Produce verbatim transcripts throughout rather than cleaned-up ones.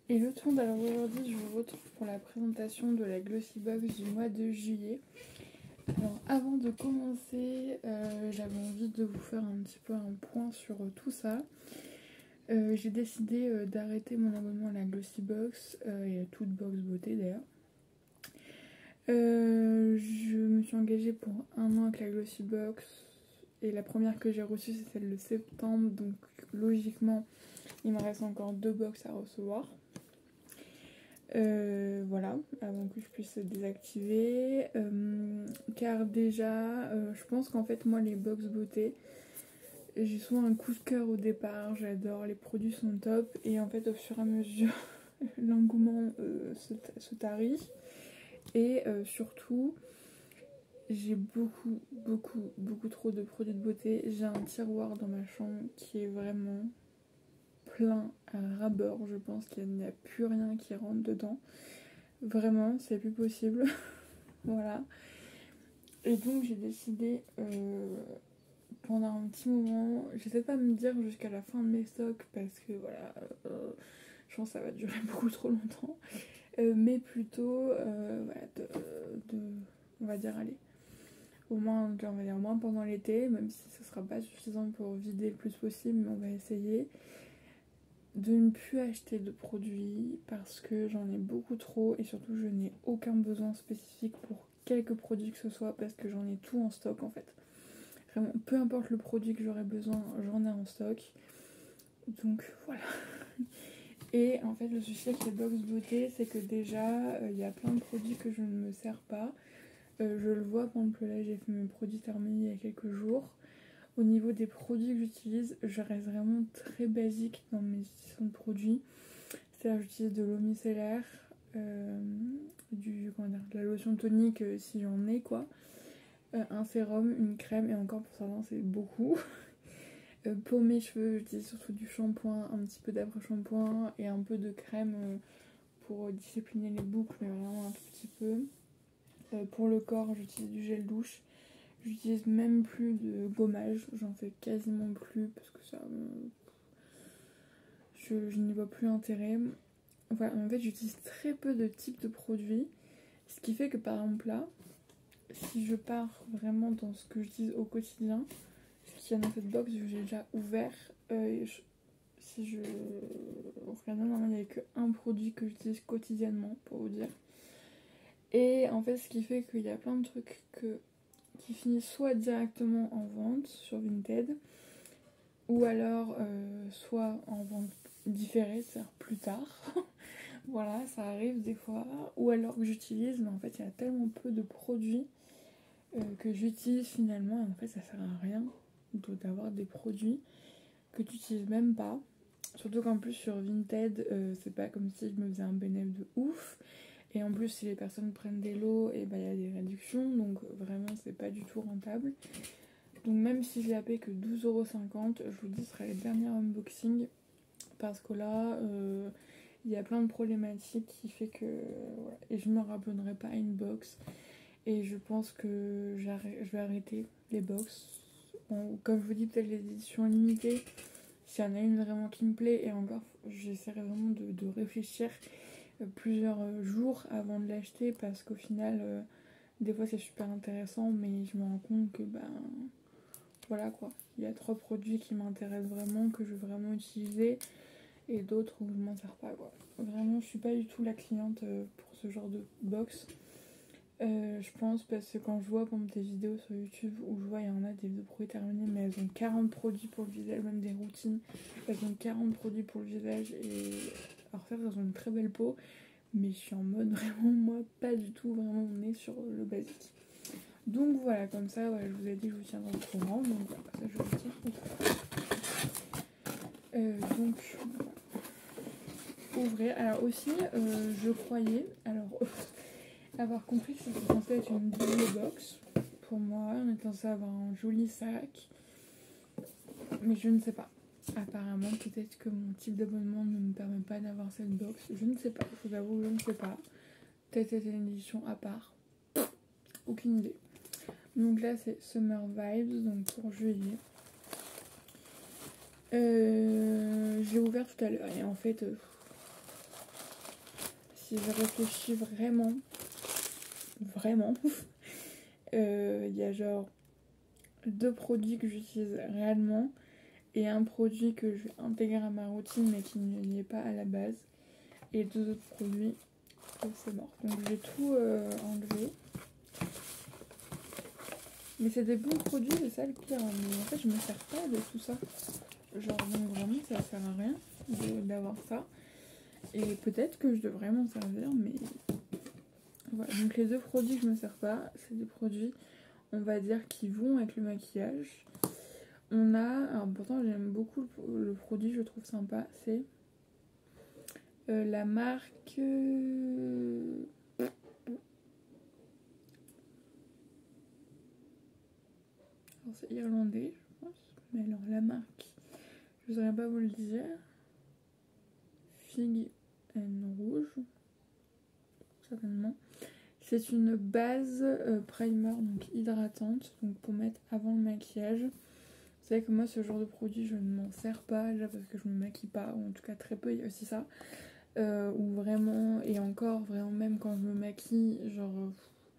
Et le tout, alors aujourd'hui je vous retrouve pour la présentation de la Glossy Box du mois de juillet. Alors avant de commencer, euh, j'avais envie de vous faire un petit peu un point sur euh, tout ça. Euh, J'ai décidé euh, d'arrêter mon abonnement à la Glossy Box euh, et à toute box beauté d'ailleurs. Euh, je me suis engagée pour un an avec la Glossy Box et la première que j'ai reçue c'est celle de septembre, donc logiquement il me reste encore deux box à recevoir. Euh, voilà, avant que je puisse désactiver, euh, car déjà euh, je pense qu'en fait moi les box beauté j'ai souvent un coup de cœur au départ, j'adore, les produits sont top et en fait au fur et à mesure l'engouement euh, se, se tarit et euh, surtout j'ai beaucoup beaucoup beaucoup trop de produits de beauté. J'ai un tiroir dans ma chambre qui est vraiment plein à ras-bord, je pense qu'il n'y a plus rien qui rentre dedans. Vraiment, c'est plus possible. Voilà. Et donc j'ai décidé euh, pendant un petit moment, j'essaie pas de me dire jusqu'à la fin de mes stocks parce que voilà, euh, je pense que ça va durer beaucoup trop longtemps. Euh, mais plutôt, euh, voilà, de, de, on va dire, allez, au moins, on va dire, au moins pendant l'été, même si ce sera pas suffisant pour vider le plus possible, mais on va essayer de ne plus acheter de produits parce que j'en ai beaucoup trop et surtout je n'ai aucun besoin spécifique pour quelques produits que ce soit parce que j'en ai tout en stock en fait. Vraiment, peu importe le produit que j'aurais besoin, j'en ai en stock. Donc voilà. Et en fait le souci avec les box beauté c'est que déjà il euh, y a plein de produits que je ne me sers pas. Euh, je le vois, par exemple là j'ai fait mes produits thermés il y a quelques jours. Au niveau des produits que j'utilise, je reste vraiment très basique dans mes utilisations de produits. C'est-à-dire j'utilise de l'eau micellaire, euh, du, comment dire, de la lotion tonique euh, si j'en ai quoi, euh, un sérum, une crème et encore pour certains c'est beaucoup. euh, pour mes cheveux j'utilise surtout du shampoing, un petit peu d'après-shampoing et un peu de crème euh, pour discipliner les boucles mais vraiment un tout petit peu. Euh, pour le corps j'utilise du gel douche. J'utilise même plus de gommage, j'en fais quasiment plus parce que ça... Je, je n'y vois plus l'intérêt. Voilà, en fait j'utilise très peu de types de produits. Ce qui fait que par exemple là, si je pars vraiment dans ce que j'utilise au quotidien, ce qu'il y a dans cette box que j'ai déjà ouvert, euh, je, si je regarde normalement il n'y avait qu'un produit que j'utilise quotidiennement pour vous dire. Et en fait ce qui fait qu'il y a plein de trucs que... qui finissent soit directement en vente sur Vinted, ou alors euh, soit en vente différée, c'est-à-dire plus tard. Voilà, ça arrive des fois. Ou alors que j'utilise, mais en fait il y a tellement peu de produits euh, que j'utilise finalement, et en fait ça sert à rien d'avoir des produits que tu n'utilises même pas. Surtout qu'en plus sur Vinted, euh, c'est pas comme si je me faisais un bénéfice de ouf. Et en plus, si les personnes prennent des lots, et bah, y a des réductions, donc vraiment c'est pas du tout rentable. Donc même si je l'ai payé que douze euros cinquante, je vous dis ce sera les derniers unboxings parce que là, il euh, y a plein de problématiques qui fait que voilà. Et je me rabonnerai pas à une box et je pense que je vais arrêter les box. Bon, comme je vous dis, peut-être les éditions limitées, s'il y en a une vraiment qui me plaît, et encore j'essaierai vraiment de, de réfléchir plusieurs jours avant de l'acheter parce qu'au final euh, des fois c'est super intéressant mais je me rends compte que ben voilà quoi, il y a trois produits qui m'intéressent vraiment, que je veux vraiment utiliser et d'autres où je m'en sers pas quoi. Vraiment je suis pas du tout la cliente pour ce genre de box. Euh, je pense parce que quand je vois par exemple des vidéos sur YouTube où je vois il y en a des vidéos produits terminés mais elles ont quarante produits pour le visage, même des routines, elles ont quarante produits pour le visage et alors certes elles ont une très belle peau mais je suis en mode vraiment moi pas du tout, vraiment on est sur le basique. Donc voilà, comme ça ouais, je vous ai dit que je vous tiendrai au courant, donc voilà, ça je vous tiens au courant. Euh, donc voilà. Ouvrir, alors aussi euh, je croyais alors avoir compris que c'était censé être une double box pour moi, on est censé avoir un joli sac, mais je ne sais pas. Apparemment peut-être que mon type d'abonnement ne me permet pas d'avoir cette box, je ne sais pas, je vous avoue je ne sais pas. Peut-être c'était une édition à part, aucune idée. Donc là c'est Summer Vibes, donc pour juillet. Euh, j'ai ouvert tout à l'heure et en fait euh, si je réfléchis vraiment, vraiment, il euh, y a genre deux produits que j'utilise réellement et un produit que je vais intégrer à ma routine mais qui n'y est pas à la base. Et deux autres produits, c'est mort. Donc j'ai tout euh, enlevé. Mais c'est des bons produits, c'est ça le pire. Hein. Mais en fait, je me sers pas de tout ça. Genre, donc vraiment, ça sert à rien d'avoir ça. Et peut-être que je devrais m'en servir, mais voilà. Donc les deux produits que je me sers pas, c'est des produits, on va dire, qui vont avec le maquillage. On a, alors pourtant j'aime beaucoup le, le produit, je trouve sympa, c'est euh, la marque... Euh... c'est irlandais, je pense. Mais alors la marque, je ne saurais pas vous le dire. Fig and Rouge, certainement. C'est une base euh, primer, donc hydratante, donc pour mettre avant le maquillage. Vous savez que moi, ce genre de produit, je ne m'en sers pas, déjà parce que je ne me maquille pas, ou en tout cas très peu, il y a aussi ça. Euh, ou vraiment, et encore, vraiment, même quand je me maquille, genre...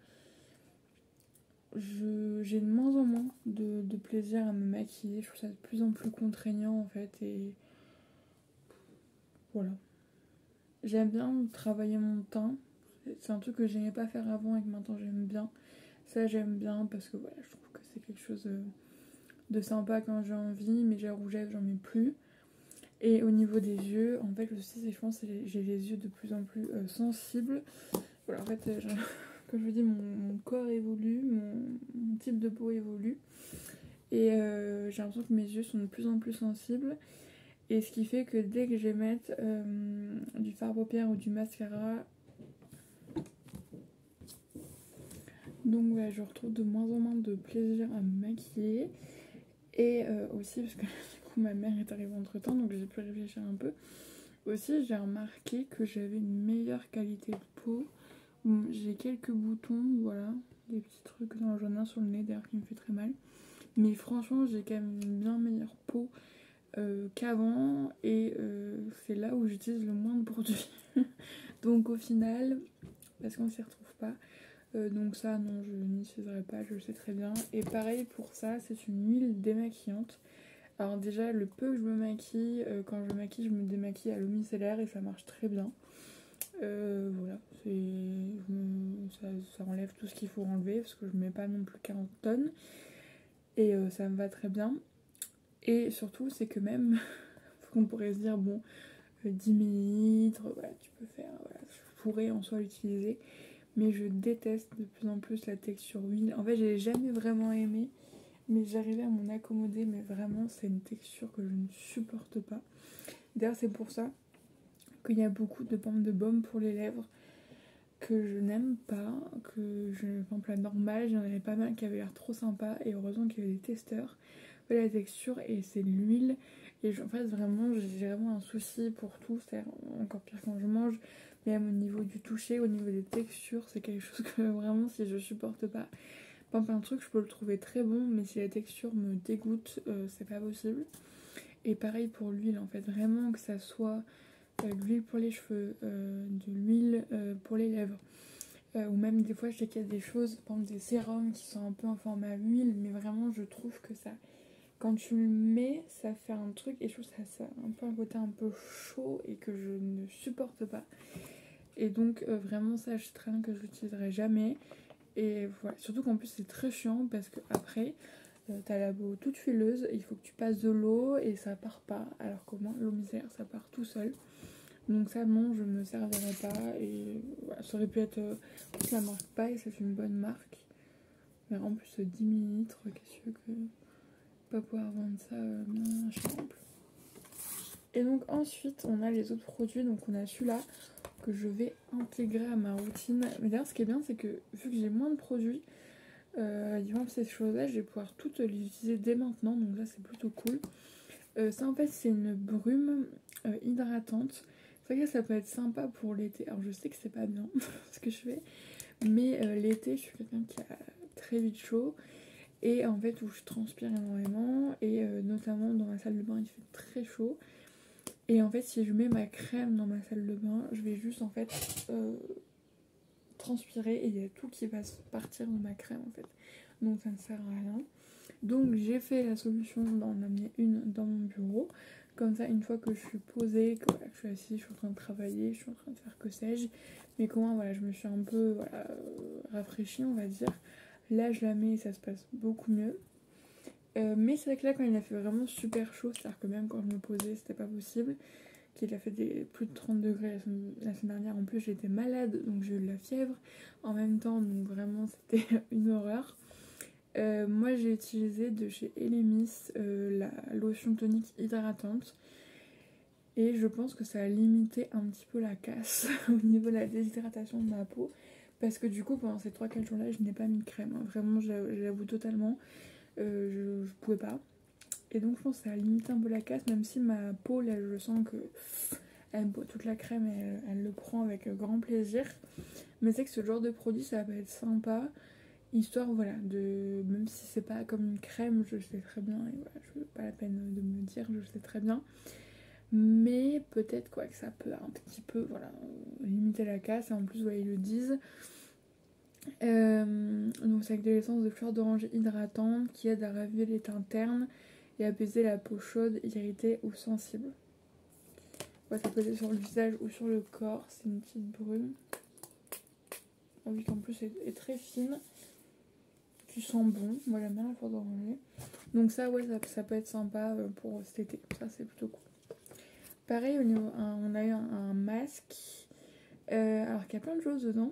j'ai de moins en moins de, de plaisir à me maquiller. Je trouve ça de plus en plus contraignant, en fait, et... voilà. J'aime bien travailler mon teint. C'est un truc que j'aimais pas faire avant et que maintenant j'aime bien. Ça, j'aime bien parce que voilà, je trouve que c'est quelque chose de sympa quand j'ai envie, mais j'ai rouge à lèvres, j'en mets plus. Et au niveau des yeux, en fait, le souci, c'est que je pense que j'ai les yeux de plus en plus euh, sensibles. Voilà, en fait, euh, je, comme je vous dis, mon, mon corps évolue, mon, mon type de peau évolue. Et euh, j'ai l'impression que mes yeux sont de plus en plus sensibles. Et ce qui fait que dès que je vais mettre euh, du fard à paupières ou du mascara, donc ouais, je retrouve de moins en moins de plaisir à me maquiller. Et euh, aussi, parce que du coup ma mère est arrivée entre temps, donc j'ai pu réfléchir un peu. Aussi, j'ai remarqué que j'avais une meilleure qualité de peau. J'ai quelques boutons, voilà, des petits trucs, non, j'en ai un sur le nez d'ailleurs qui me fait très mal. Mais franchement, j'ai quand même une bien meilleure peau euh, qu'avant, et euh, c'est là où j'utilise le moins de produits. Donc au final, parce qu'on s'y retrouve pas, euh, donc ça non, je n'utiliserai pas, je le sais très bien. Et pareil pour ça, c'est une huile démaquillante. Alors déjà, le peu que je me maquille, euh, quand je me maquille, je me démaquille à l'eau micellaire et ça marche très bien. Euh, voilà, ça, ça enlève tout ce qu'il faut enlever parce que je mets pas non plus quarante tonnes. Et euh, ça me va très bien. Et surtout, c'est que même, on pourrait se dire, bon, euh, dix millilitres, voilà, tu peux faire, voilà, je pourrais en soi l'utiliser. Mais je déteste de plus en plus la texture huile. En fait, j'ai jamais vraiment aimé, mais j'arrivais à m'en accommoder. Mais vraiment, c'est une texture que je ne supporte pas. D'ailleurs, c'est pour ça qu'il y a beaucoup de pommes de baume pour les lèvres que je n'aime pas. Que je, par exemple, la normale, j'en avais pas mal qui avaient l'air trop sympa. Et heureusement qu'il y avait des testeurs. Voilà la texture, et c'est l'huile. Et je, en fait, vraiment, j'ai vraiment un souci pour tout. C'est encore pire quand je mange. Même au niveau du toucher, au niveau des textures, c'est quelque chose que vraiment, si je supporte pas. Par exemple, un truc, je peux le trouver très bon, mais si la texture me dégoûte, euh, c'est pas possible. Et pareil pour l'huile, en fait, vraiment que ça soit euh, de l'huile pour les cheveux, euh, de l'huile euh, pour les lèvres. Euh, ou même des fois, je sais qu'il y a des choses, par exemple des sérums qui sont un peu en format huile, mais vraiment, je trouve que ça... Quand tu le mets, ça fait un truc, et je trouve ça, ça a un peu un côté un peu chaud et que je ne supporte pas. Et donc euh, vraiment ça, je sais très bien que je l'utiliserai jamais. Et voilà, surtout qu'en plus c'est très chiant parce que après euh, t'as la peau toute huileuse, il faut que tu passes de l'eau et ça part pas. Alors qu'au moins l'eau micellaire ça part tout seul. Donc ça non, je ne me servirai pas. Et voilà, ça aurait pu être euh, la marque Paille, c'est une bonne marque. Mais en plus dix millilitres, qu'est-ce que que pas pouvoir vendre ça euh, bien cher. Et donc ensuite on a les autres produits, donc on a celui-là que je vais intégrer à ma routine. Mais d'ailleurs ce qui est bien c'est que vu que j'ai moins de produits, euh, ces choses-là je vais pouvoir toutes les utiliser dès maintenant, donc là c'est plutôt cool. Euh, ça en fait c'est une brume euh, hydratante. C'est vrai que ça peut être sympa pour l'été. Alors je sais que c'est pas bien ce que je fais, mais euh, l'été je suis quelqu'un qui a très vite chaud. Et en fait où je transpire énormément, et euh, notamment dans la salle de bain il fait très chaud. Et en fait si je mets ma crème dans ma salle de bain, je vais juste en fait euh, transpirer et il y a tout qui va partir de ma crème en fait. Donc ça ne sert à rien. Donc j'ai fait la solution d'en amener une dans mon bureau. Comme ça, une fois que je suis posée, que, voilà, que je suis assise, je suis en train de travailler, je suis en train de faire que sais-je. Mais comment voilà, je me suis un peu voilà, euh, rafraîchie, on va dire. Là, je la mets et ça se passe beaucoup mieux. Euh, mais c'est vrai que là, quand il a fait vraiment super chaud, c'est-à-dire que même quand je me posais, c'était pas possible. Qu'il a fait des, plus de trente degrés la semaine, la semaine dernière. En plus, j'étais malade, donc j'ai eu de la fièvre en même temps. Donc vraiment, c'était une horreur. Euh, moi j'ai utilisé de chez Elemis euh, la lotion tonique hydratante et je pense que ça a limité un petit peu la casse au niveau de la déshydratation de ma peau parce que du coup pendant ces trois quatre jours là je n'ai pas mis de crème, hein. Vraiment j'avoue totalement euh, je, je pouvais pas et donc je pense que ça a limité un peu la casse même si ma peau là je sens que elle boit toute la crème et elle, elle le prend avec grand plaisir, mais c'est que ce genre de produit ça va être sympa. Histoire, voilà, de même si c'est pas comme une crème, je sais très bien, et voilà, je pas la peine de me dire, je sais très bien. Mais peut-être quoi que ça peut un petit peu, voilà, limiter la casse, et en plus, voilà, ils le disent. Euh, donc c'est avec de l'essence de fleur d'oranger hydratante qui aide à raviver les teintes internes et à apaiser la peau chaude, irritée ou sensible. Ouais, ça peut être sur le visage ou sur le corps, c'est une petite brume. Ah oui, qu'en plus elle est très fine. Tu sens bon, moi j'aime bien la fleur d'oranger. Donc ça ouais ça, ça peut être sympa pour cet été, ça c'est plutôt cool. Pareil au niveau, un, on a eu un, un masque, euh, alors qu'il y a plein de choses dedans.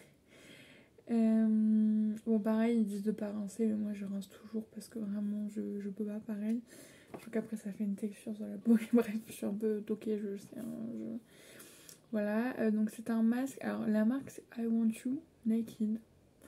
euh, bon pareil ils disent de pas rincer mais moi je rince toujours parce que vraiment je, je peux pas pareil. Je trouve qu'après ça fait une texture sur la peau, bref je suis un peu toquée je sais. Hein, je... Voilà, euh, donc c'est un masque, alors la marque c'est I Want You Naked.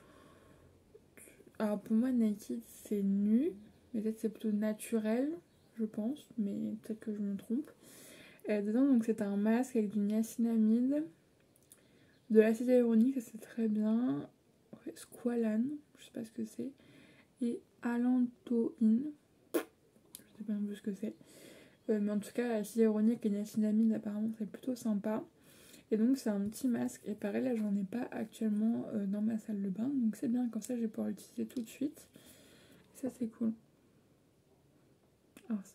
Alors pour moi naked c'est nu, peut-être c'est plutôt naturel je pense, mais peut-être que je me trompe. Euh, dedans donc c'est un masque avec du niacinamide, de l'acide hyaluronique, ça c'est très bien, ouais, squalane, je sais pas ce que c'est, et allantoïne, je sais pas un peu ce que c'est, euh, mais en tout cas l'acide hyaluronique et niacinamide apparemment c'est plutôt sympa. Et donc c'est un petit masque, et pareil là j'en ai pas actuellement euh, dans ma salle de bain, donc c'est bien, comme ça je vais pouvoir l'utiliser tout de suite. Ça c'est cool. Alors,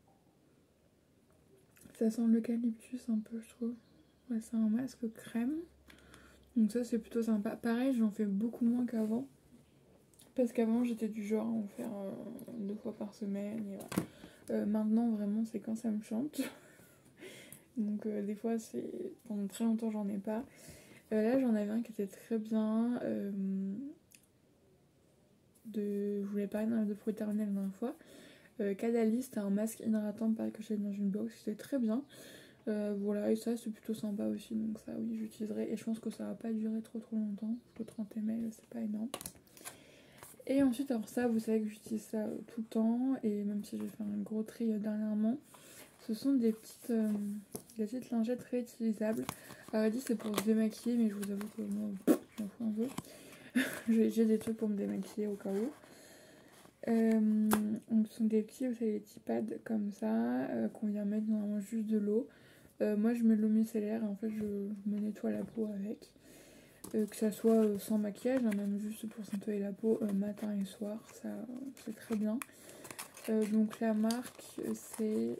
ça sent l'eucalyptus un peu je trouve. Ouais, c'est un masque crème. Donc ça c'est plutôt sympa. Pareil j'en fais beaucoup moins qu'avant. Parce qu'avant j'étais du genre à en faire euh, deux fois par semaine. Et voilà. euh, maintenant vraiment c'est quand ça me chante. Donc euh, des fois c'est... Pendant très longtemps j'en ai pas. Euh, là j'en avais un qui était très bien. Euh, de... Je voulais parler de fruits éternels la dernière fois. Euh, Cadalis, c'était un masque hydratant pareil que j'ai dans une box. C'était très bien. Euh, voilà, et ça c'est plutôt sympa aussi, donc ça oui j'utiliserai, et je pense que ça va pas durer trop trop longtemps, parce que trente millilitres c'est pas énorme. Et ensuite alors ça vous savez que j'utilise ça euh, tout le temps, et même si j'ai fait un gros tri euh, dernièrement, ce sont des petites, euh, des petites lingettes réutilisables. Alors elle dit c'est pour se démaquiller, mais je vous avoue que moi je m'en fous un peu. J'ai des trucs pour me démaquiller au cas où. Euh, donc ce sont des petits, vous savez, des petits pads comme ça, euh, qu'on vient mettre dans juste de l'eau. Euh, moi je mets de l'eau micellaire et en fait je, je me nettoie la peau avec, euh, que ça soit euh, sans maquillage, hein, même juste pour nettoyer la peau euh, matin et soir, ça c'est très bien. Euh, donc la marque c'est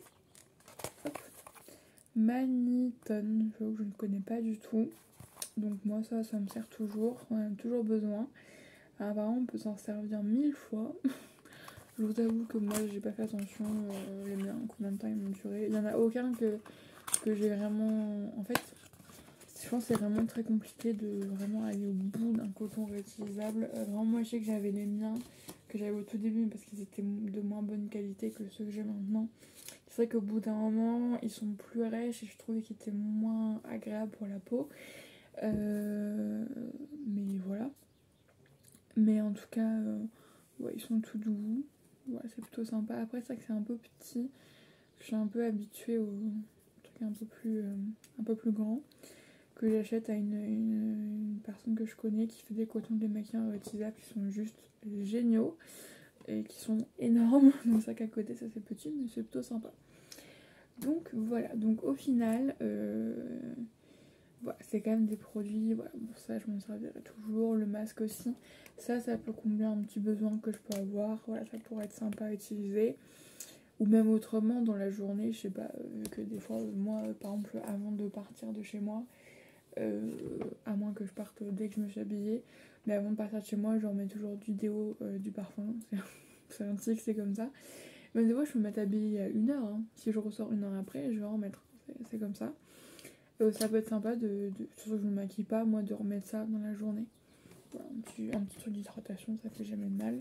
Maniton, je, je ne connais pas du tout, donc moi ça ça me sert toujours, on en a toujours besoin. Alors, apparemment on peut s'en servir mille fois. Je vous avoue que moi j'ai pas fait attention, euh, les miens, combien de temps ils m'ont duré, il y en a aucun que que j'ai vraiment, en fait je pense que c'est vraiment très compliqué de vraiment aller au bout d'un coton réutilisable. Euh, vraiment moi je sais que j'avais les miens que j'avais au tout début parce qu'ils étaient de moins bonne qualité que ceux que j'ai maintenant. C'est vrai qu'au bout d'un moment ils sont plus rêches et je trouvais qu'ils étaient moins agréables pour la peau, euh, mais voilà, mais en tout cas euh, ouais, ils sont tout doux, ouais, c'est plutôt sympa. Après c'est vrai que c'est un peu petit, je suis un peu habituée aux trucs un peu plus, euh, un peu plus grands, que j'achète à une, une, une personne que je connais qui fait des cotons démaquillants réutilisables qui sont juste géniaux et qui sont énormes. Donc ça qu'à côté ça c'est petit mais c'est plutôt sympa. Donc voilà, donc au final, euh, voilà, c'est quand même des produits, voilà, bon ça je m'en servirai toujours, le masque aussi, ça ça peut combler un petit besoin que je peux avoir, voilà, ça pourrait être sympa à utiliser, ou même autrement dans la journée, je sais pas, vu que des fois, moi par exemple avant de partir de chez moi, euh, à moins que je parte dès que je me suis habillée, mais avant de partir de chez moi je remets toujours du déo, euh, du parfum, c'est un tic, c'est comme ça. Mais des fois, je peux m'être habillée à une heure. Hein. Si je ressors une heure après, je vais en remettre. C'est comme ça. Euh, ça peut être sympa de, de. Surtout que je ne me maquille pas, moi, de remettre ça dans la journée. Voilà, un, petit, un petit truc d'hydratation, ça fait jamais de mal.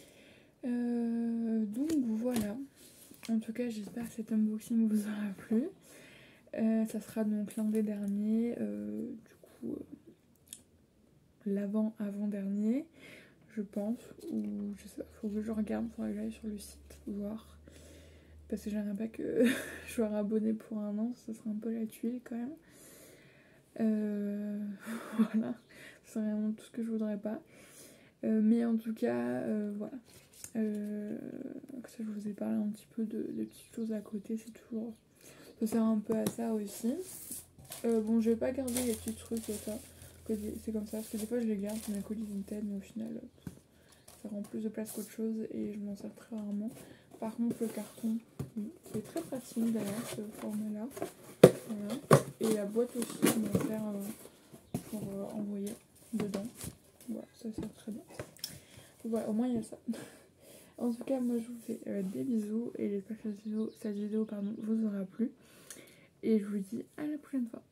Euh, donc voilà. En tout cas, j'espère que cet unboxing vous aura plu. Euh, ça sera donc l'un des derniers. Euh, du coup, euh, l'avant-avant-dernier, je pense. Ou je sais pas, faut que je regarde, faudrait que j'aille sur le site voir. Parce que j'aimerais pas que je sois abonnée pour un an, ça serait un peu la tuile quand même. Euh, voilà, c'est vraiment tout ce que je voudrais pas. Euh, mais en tout cas, euh, voilà. Euh, ça, je vous ai parlé un petit peu de, de petites choses à côté, c'est toujours. Ça sert un peu à ça aussi. Euh, bon, je vais pas garder les petits trucs et ça. C'est comme ça, parce que des fois je les garde sur mes colis Vinted, mais au final, ça rend plus de place qu'autre chose et je m'en sers très rarement. Par contre, le carton, oui, qui est très pratique d'ailleurs, ce format-là. Voilà. Et la boîte aussi, je m'en sers euh, pour euh, envoyer dedans. Voilà, ça sert très bien. Voilà, au moins il y a ça. En tout cas, moi je vous fais euh, des bisous et j'espère que cette vidéo, cette vidéo pardon, vous aura plu. Et je vous dis à la prochaine fois.